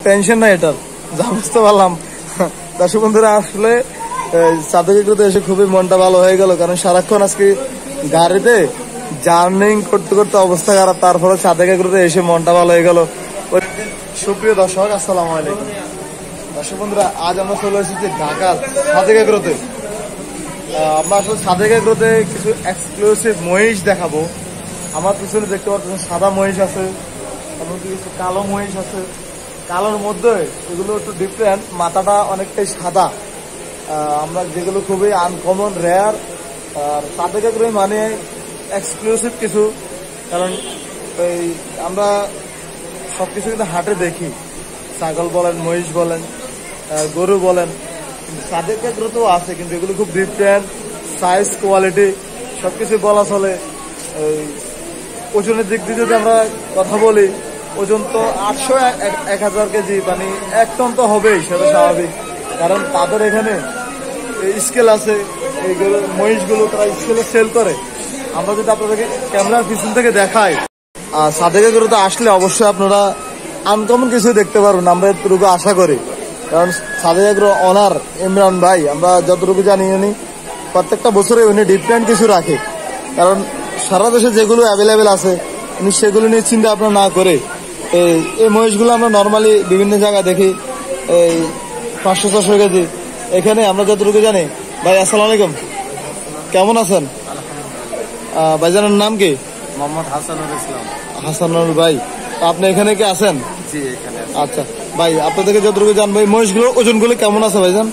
Tension নাই এটার, যা বুঝতে পারলাম। দর্শক বন্ধুরা, আসলে সাদেক এগ্রোতে এসে খুবই মনটা ভালো হয়ে গেল, কারণ সারাক্ষণ আজকে গাড়িতে জার্নিং করতে করতে অবস্থা খারাপ, তারপরে সাদেক এগ্রোতে এসে মনটা ভালো হয়ে গেল। সুপ্রিয় দর্শক, আসসালামু আলাইকুম। দর্শক বন্ধুরা, আজ আমরা চলে এসেছি ঢাকার সাদেক এগ্রোতে। আমরা আসলে সাদেক এগ্রোতে কিছু এক্সক্লুসিভ মহিষ দেখাবো। আমার পিছনে দেখতে পাচ্ছেন সাদা মহিষ আছে, এমনকি কিছু কালো মহিষ আছে। কালোর মধ্যে এগুলো একটু ডিফারেন্ট, মাথাটা অনেকটাই সাদা। আমরা যেগুলো খুবই আনকমন, রেয়ার। আর সাদেক এগ্রো মানে এক্সক্লুসিভ কিছু, কারণ এই আমরা সবকিছু কিন্তু হাটে দেখি, ছাগল বলেন, মহিষ বলেন, গরু বলেন, সাদেক এগ্রো তো আছে, কিন্তু এগুলো খুব ডিফারেন্ট সাইজ, কোয়ালিটি সবকিছু বলা চলে। ওজনের দিক দিয়ে যদি আমরা কথা বলি, ওজন তো 800-1000 কেজি, মানে 1 টন তো হবেই, সেটা স্বাভাবিক। কারণ তাদের এখানে স্কেল আছে, এই মহিষগুলো তারা স্কেলে সেল করে। আমরা যদি আপনাদেরকে ক্যামেরার পিছন থেকে দেখাই, আর সাদেক এগ্রোতে আসলে অবশ্যই আপনারা আনকমন কিছু দেখতে পারবেন, আমরা এতটুকু আশা করি। কারণ সাদেক এগ্রো অনার ইমরান ভাই, আমরা যতটুকু জানি উনি প্রত্যেকটা বছরে উনি ডিফারেন্ট কিছু রাখে। কারণ সারা দেশে যেগুলো অ্যাভেলেবেল আছে উনি সেগুলো নিয়ে চিন্তা ভাবনা না করে এই মহিষগুলো আমরা নর্মালি বিভিন্ন জায়গায় দেখি এই 500-600 কেজি। এখানে আমরা যতটুকু জানি। ভাই আসসালামু আলাইকুম, কেমন আছেন? ভাইজানের নাম কি? মোহাম্মদ হাসানুল ইসলাম। হাসানুল ভাই, আপনি এখানে কি আছেন? জি, এখানে। আচ্ছা ভাই, আপনাদেরকে যতটুকু জানবো, এই মহিষগুলো ওজনগুলো কেমন আছে ভাইজান?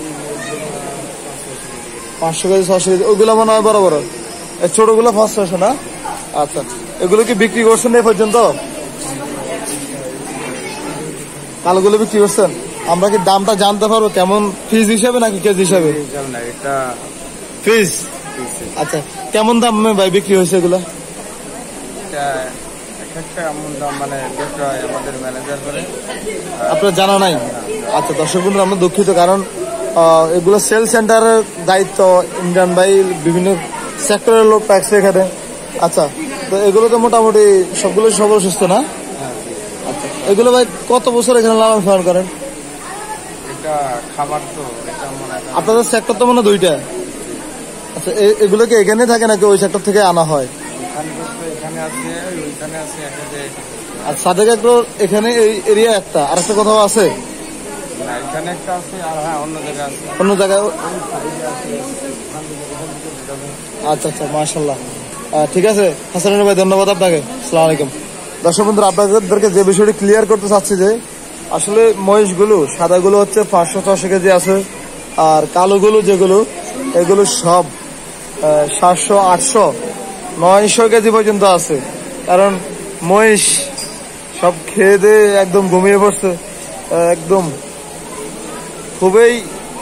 500 কেজি, 600 কেজি। ওইগুলো মনে হয় বড় বড়, ছোটগুলো 500 না? আচ্ছা, এগুলো কি বিক্রি করছেন এই পর্যন্ত? কালোগুলো বিক্রি করছেন? আমরা কি দামটা জানতে পারবো কেমন, পিস হিসাবে নাকি কেজি হিসাবে? পিস। আচ্ছা, কেমন দাম ভাই বিক্রি হয়েছে এগুলা? আপনার জানা নাই? আচ্ছা দর্শক বন্ধুরা, আমরা দুঃখিত, কারণ এগুলো সেল সেন্টারের দায়িত্ব ইমরান ভাই, বিভিন্ন সেক্টরের লোক পাচ্ছে এখানে। আচ্ছা, তো এগুলো তো মোটামুটি সবগুলো সবল সুস্থ না? আচ্ছা, এগুলো ভাই কত বছর এখানে লালন পালন করেন? আপনাদের সেক্টর তো মনে হয় 2টা। আচ্ছা, এগুলো কি এখানে থাকে নাকি ওই সেক্টর থেকে আনা হয়? আর সাদেক এগ্রো এখানে এই এরিয়া একটা, আর একটা কোথাও আছে? অন্য জায়গায়। আচ্ছা আচ্ছা, মাশাআল্লাহ। ঠিক আছে হাসানুল ভাই, ধন্যবাদ আপনাকে। আসসালামু আলাইকুম। দর্শক বন্ধুরা, আপনাদেরকে যে বিষয়টি ক্লিয়ার করতে চাচ্ছি যে আসলে মহিষগুলো সাদাগুলো হচ্ছে 500-600 কেজি আছে, আর কালোগুলো যেগুলো এগুলো সব 700-800-900 কেজি পর্যন্ত আছে। কারণ মহিষ সব খেয়ে দিয়ে একদম ঘুমিয়ে পড়ছে, একদম খুবই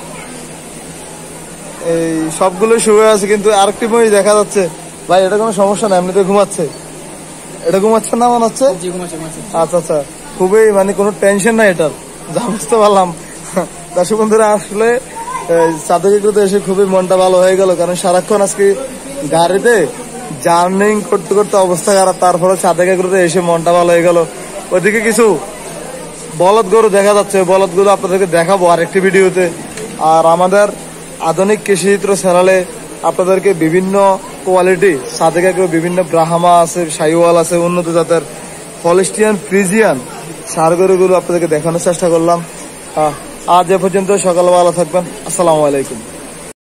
এই সবগুলো শুয়ে আছে। কিন্তু আরেকটি মহিষ দেখা যাচ্ছে। ভাই, এটা কোনো সমস্যা না, এমনিতে ঘুমাচ্ছে। এটা ঘুমাচ্ছে না মনে হচ্ছে? আচ্ছা আচ্ছা, খুবই মানে কোনো টেনশন নাই এটার, যা বুঝতে পারলাম। দর্শক বন্ধুরা, আসলে সাদেক এগ্রোতে এসে খুবই মনটা ভালো হয়ে গেল, কারণ সারাক্ষণ আজকে গাড়িতে জার্নিং করতে করতে অবস্থা খারাপ, তারপরে সাদেক এগ্রোতে এসে মনটা ভালো হয়ে গেল। ওইদিকে কিছু বলদ গরু দেখা যাচ্ছে, বলদ গরু আপনাদেরকে দেখাবো আরেকটি ভিডিওতে। আর আমাদের আধুনিক কৃষিচিত্র চ্যানেলে আপনাদেরকে বিভিন্ন কোয়ালিটি সাদেক এগ্রো, বিভিন্ন ব্রাহ্মা আছে, শাহিওয়াল আছে, উন্নত জাতের হলস্টিয়ান, ফ্রিজিয়ান ষাঁড় গরুগুলো আপনাদেরকে দেখানোর চেষ্টা করলাম। আজ এ পর্যন্ত, সকালে ভালো থাকবেন। আসসালামু আলাইকুম।